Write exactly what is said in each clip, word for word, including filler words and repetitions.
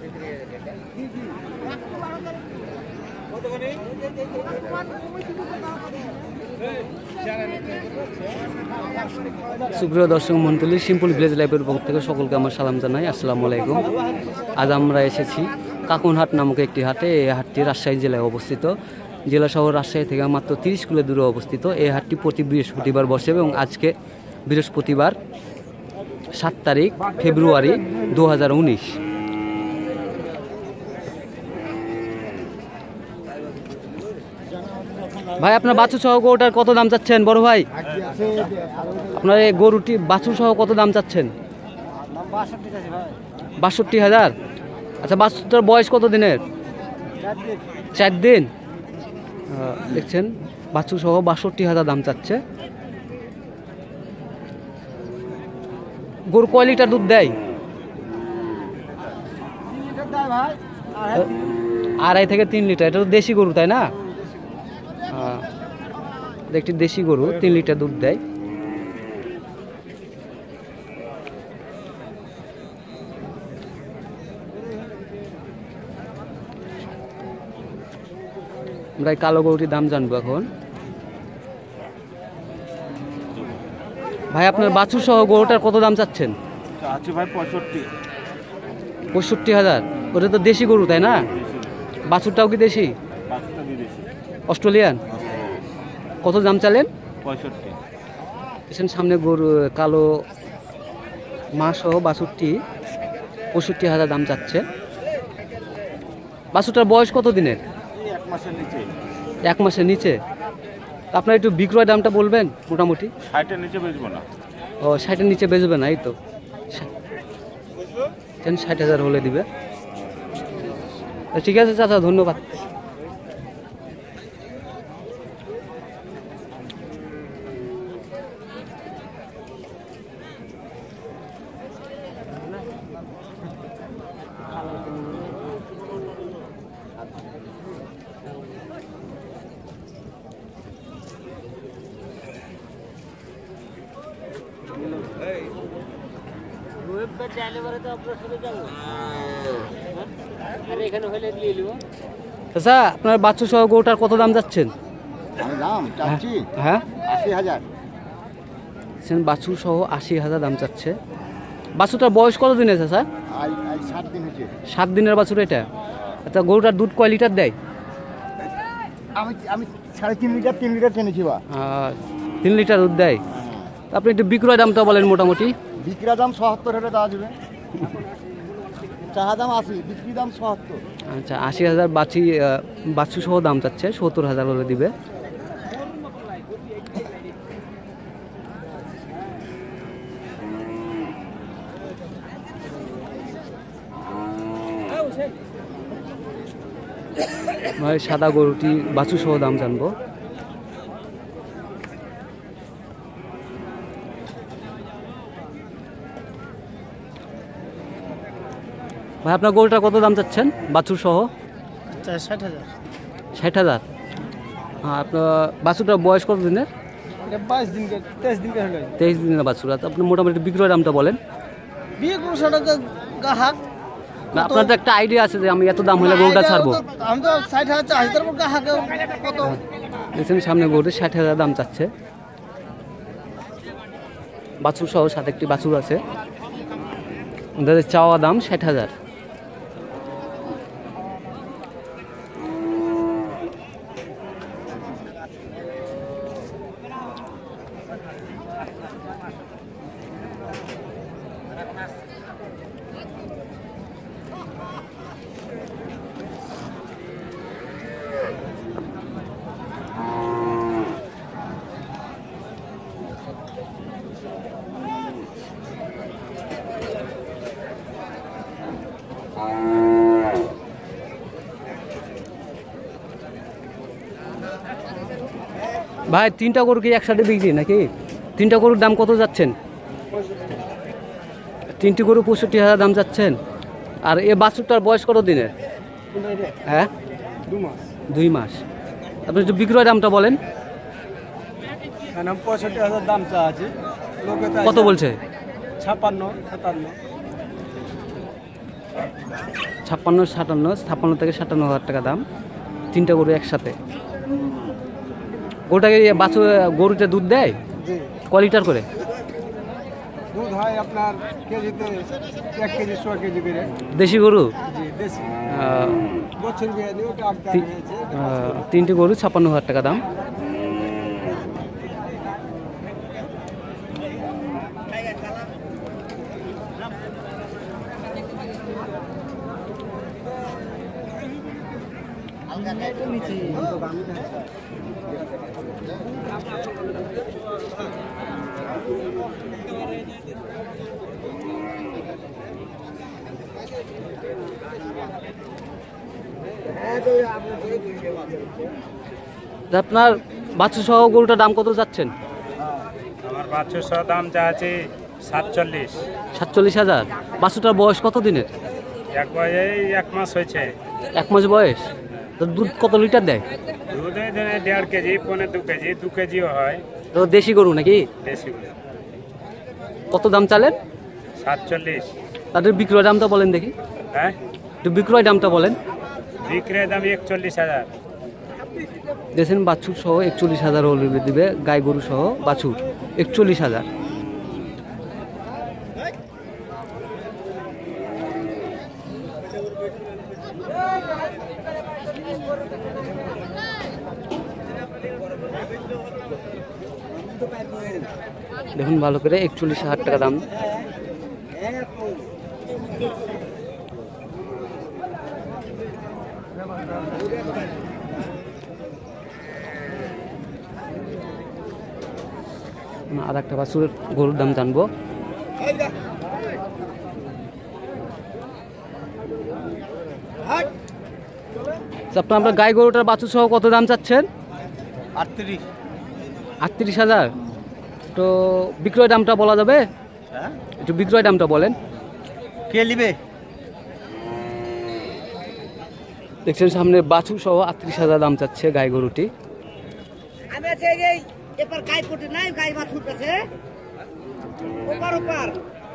সুপ্রিয় দর্শক মন্ডলী, সিম্পল ভিলেজ লাইফের পক্ষ থেকে সকলকে আমার সালাম জানাই। আসসালামু আলাইকুম। আজ আমরা এসেছি কাকুনহাট নামক একটি হাটে। এই হাটটি রাজশাহী জেলায় অবস্থিত। জেলা শহর রাজশাহী থেকে মাত্র তিরিশ কিলো দূরে অবস্থিত। এই হাটটি প্রতি বৃহস্পতিবার বসে এবং আজকে বৃহস্পতিবার সাত তারিখ ফেব্রুয়ারি দু হাজার উনিশ। ভাই, আপনার বাছুর সহ গরুটার কত দাম চাচ্ছেন বড় ভাই? আপনার এই গরুটি বাছুর সহ কত দাম চাচ্ছেন? বাষট্টি হাজার। আচ্ছা, বাছুরটার বয়স কত দিনের? চার দিন। দেখছেন, বাছুর সহ বাষট্টি হাজার দাম চাচ্ছে। গরু কয় লিটার দুধ দেয়? আড়াই থেকে তিন লিটার। এটা তো দেশি গরু, তাই না? একটি দেশি গরু, তিন লিটার দুধ দেয়। আমরা এই কালো গরুটির দাম জানবো এখন। ভাই, আপনার বাছুর সহ গরুটার কত দাম চাচ্ছেন? পঁয়ষট্টি হাজার। ওটা তো দেশি গরু, তাই না? বাছুরটাও কি দেশি? অস্ট্রেলিয়ান। কত দাম চালেন? পঁয়ষট্টি। সামনে গরু কালো মা সহ বাছুরটি পঁয়ষট্টি হাজার দাম চাচ্ছে। বাছুরটার বয়স কত দিনের? এক মাসের নিচে। এক মাসের নিচে। আপনার একটু বিক্রয় দামটা বলবেন মোটামুটি? ষাটের নিচে বেচবো না। ও, ষাটের নিচে বেচবে না, এই তো। ষাট হাজার হলে দিবে। ঠিক আছে চাচা, ধন্যবাদ। আচ্ছা, আপনার বাচ্চা সহ গরুটার কত দাম যাচ্ছেন? হ্যাঁ, আশি হাজার। বাছুর সহ আশি হাজার দাম চাচ্ছে। বাছুরটার বয়স কত দিন আছে স্যার? সাত দিন হচ্ছে। সাত দিনের বাছুর এটা। আচ্ছা, গরুটার দুধ কয় লিটার দেয়? আমি আমি সাড়ে তিন লিটার তিন লিটার কিনেছি। বা তিন লিটার দুধ দেয়। আপনি একটু বিক্রয় দামটা বলেন মোটামুটি। বিক্রয় দাম সত্তর হাজার দেওয়া যাবে। চাহা দাম আশি, বিক্রি দাম সত্তর। আচ্ছা, আশি হাজার বাছি বাছু সহ দাম চাচ্ছে, সত্তর হাজার হলে দিবে। ভাই, সাদা গরুটি বাছু সহ দাম জানবো। ভাই, আপনার গরুটা কত দাম চাচ্ছেন বাছুর সহ? ষাট হাজার। ষাট হাজার। হ্যাঁ, আপনার বাছুরটার বয়স কত দিনের? বাইশ দিন। তেইশ দিন। তেইশ দিনের বাছুর। আপনি মোটামুটি বিক্রয় দামটা বলেন। আপনার তো একটা আইডিয়া আছে যে আমি এত দাম হলে গরুটা ছাড়বো। দেখছেন, সামনে গরুটি ষাট হাজার দাম চাচ্ছে। বাছুর সহ সাথে একটি বাছুর আছে। ওদের চাওয়া দাম ষাট হাজার। ভাই, তিনটা গরু কি একসাথে বিক্রি নাকি? তিনটা গরুর দাম কত যাচ্ছেন? তিনটি গরু পঁয়ষট্টি হাজার দাম যাচ্ছেন। আর এ বাছুরটার বয়স কত দিনের? হ্যাঁ, দুই মাস। আপনি একটু বিক্রয় দামটা বলেন। পঁয়ষট্টি হাজার দাম চা আছে। কত বলছে? ছাপ্পান্ন সাতান্ন। ছাপ্পান্ন সাতান্ন ছাপ্পান্ন থেকে সাতান্ন হাজার টাকা দাম, তিনটা গরু একসাথে। গরুটাকে বাছু গরুটা দুধ দেয় ক লিটার করে? দুধ হয় আপনার কেজিতে এক কেজি ছ কেজি করে। দেশি গরু? জি দেশি। বছর বিয়ানি ওটা আপডাউন হয়েছে। তিনটে গরু ছাপ্পান্ন হাজার টাকা দাম। আপনার বাছু সহ গরুটার দাম কত যাচ্ছেন? আমার বাছু সহ দাম চাচ্ছি সাতচল্লিশ। সাতচল্লিশ হাজার। বাছুটার বয়স কত দিনের? এক বয়স এক মাস হয়েছে। এক মাস বয়স। তো দুধ কত লিটার দেয়? দুধ দেড় কেজি পৌনে দু কেজি দু কেজিও হয়। তো দেশি গরু নাকি? দেশি গরু। কত দাম চালেন? সাতচল্লিশ। তাদের বিক্রয় দামটা বলেন দেখি। হ্যাঁ, একটু বিক্রয় দামটা বলেন। বিক্রয় দাম একচল্লিশ হাজার। দেখছেন বাছুর সহ একচল্লিশ হাজার হলে দিবে, গাই গরু সহ বাছুর একচল্লিশ হাজার। দেখুন ভালো করে, একচল্লিশ হাজার টাকা দাম। আর একটা বাছুরের গরুর দাম জানবো। আপনার আমরা গাই গরুটার বাছুর সহ কত দাম চাচ্ছেন? আটত্রিশ। আটত্রিশ হাজার। তো বিক্রয় দামটা বলা যাবে? একটু বিক্রয় দামটা বলেন। কে নিবে? দেখছেন সামনে বাছুর সহ আটত্রিশ হাজার দাম চাচ্ছে গাই গরুটি। আমি আছে এই এপার গাই পটে নাই, গাই বাছুর কাছে ওপার ওপার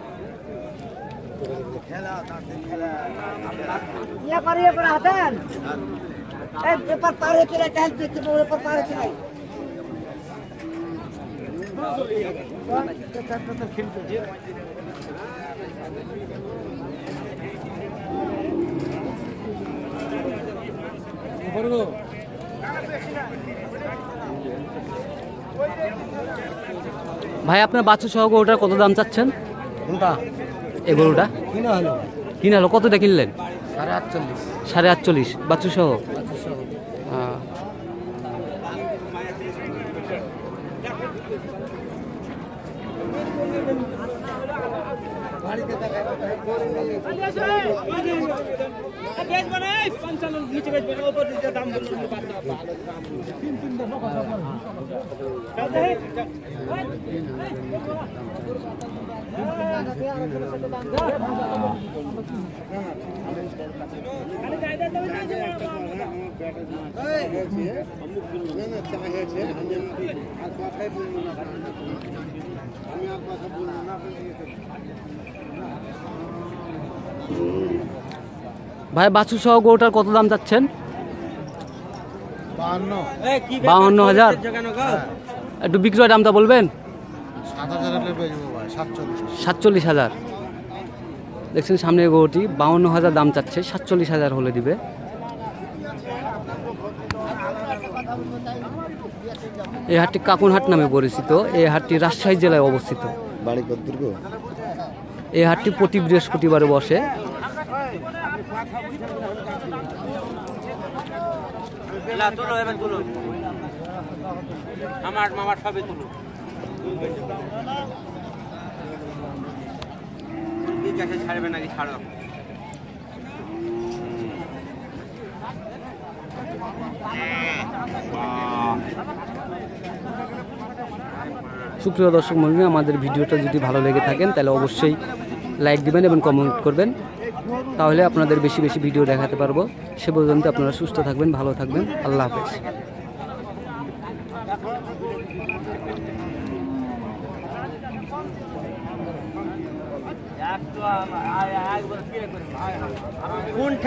ইয়া পারি এপার হাতেন এই এপার পার হচ্ছে না, টাইল দেখতে পাবো এপার পার হচ্ছে নাই। ভাই আপনার বাছুর সহ গরুটার কত দাম চাচ্ছেন? কোনটা? এই গরুটা কিনা হলো কিনা হলো কতটা কিনলেন? সাড়ে আটচল্লিশ। সাড়ে আটচল্লিশ বাছুর সহ। হ্যাঁ, ভাই বাছুর সহ গরুটার কত দাম চাচ্ছেন? বাহান্ন হাজার। একটু বিক্রয় দামটা বলবেন। সাতচল্লিশ হাজার। দেখছেন সামনে গরুটি বাহান্ন হাজার দাম চাচ্ছে, সাতচল্লিশ হাজার হলে দিবে। এই হাটটি কাকুনহাট নামে পরিচিত। এই হাটটি রাজশাহী জেলায় অবস্থিত। এই হাটটি প্রতি বৃহস্পতিবারে বসে। আমার মামার সবে তুলো ছাড়বে নাকি ছাড়ো। সুপ্রিয় দর্শক মণ্ডলী, আমাদের ভিডিওটা যদি ভালো লেগে থাকেন তাহলে অবশ্যই লাইক দিবেন এবং কমেন্ট করবেন, তাহলে আপনাদের বেশি বেশি ভিডিও দেখাতে পারবো। সে পর্যন্ত আপনারা সুস্থ থাকবেন, ভালো থাকবেন। আল্লাহ হাফেজ। কোন